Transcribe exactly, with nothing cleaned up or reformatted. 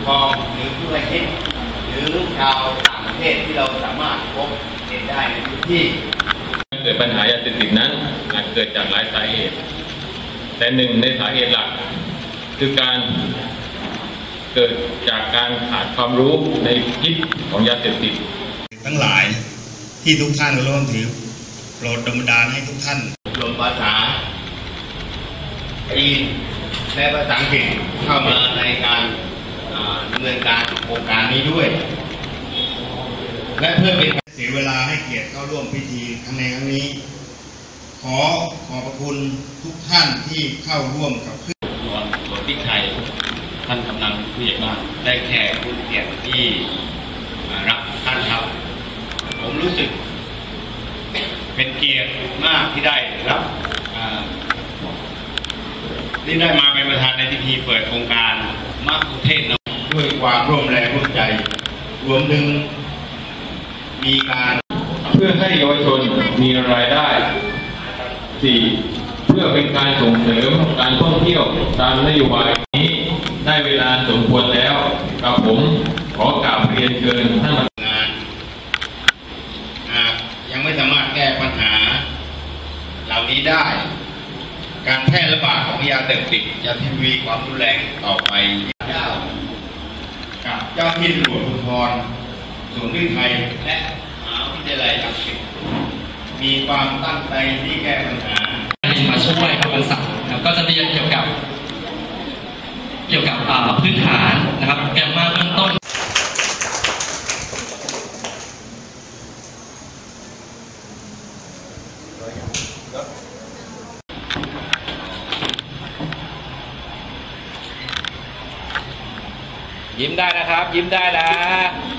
ครองหรือผู้ให้คิดหรือชาวต่างประเทศที่เราสามารถพบเห็นได้ในพื้นที่เกิดปัญหายาเสพติดนั้นอาจเกิดจากหลายสาเหตุแต่หนึ่งในสาเหตุหลักคือการเกิดจากการขาดความรู้ในพิษของยาเสพติดทั้งหลายที่ทุกท่านร่วมถือโปรดดลบันดาลให้ทุกท่านรวมภาษาจีนและภาษาอังกฤษเข้ามาในการดำเนินการโครงการนี้ด้วยและเพื่อเป็นการเสียเวลาให้เกียรติเข้าร่วมพิธีครั้งในครั้งนี้ขอขอบพระคุณทุกท่านที่เข้าร่วมกับส่วนส่วนที่ไทยท่านกำนันผู้ใหญ่บ้านได้แขกผู้เกียรติที่รับท่านครับผมรู้สึกเป็นเกียรติมากที่ได้รับที่ได้มาเป็นประธานในพิธีเปิดโครงการมะคุเทศน์ด้วยความร่วมแรงร่วมใจรวมถึงมีการเพื่อให้เยาวชนมีรายได้สี่เพื่อเป็นการส่งเสริมการท่องเที่ยวตามนโยบายนี้ได้เวลาสมควรแล้วกับผมขอกราบเรียนเชิญท่านงานหากยังไม่สามารถแก้ปัญหาเหล่านี้ได้การแพร่ระบาดของยาเสพติดจะทวีความรุนแรงต่อไปเจ้ากับเจ้าที่ตำรวจภูธรศูนย์วิจัยและมหาวิทยาลัยรังสิตมีความตั้งใจที่แก้ปัญหามาช่วยครับวันเสาร์ก็จะเรียนเกี่ยวกับเกี่ยวกับพื้นฐานนะครับแกมมาเบื้องต้นยิ้มได้นะครับยิ้มได้นะ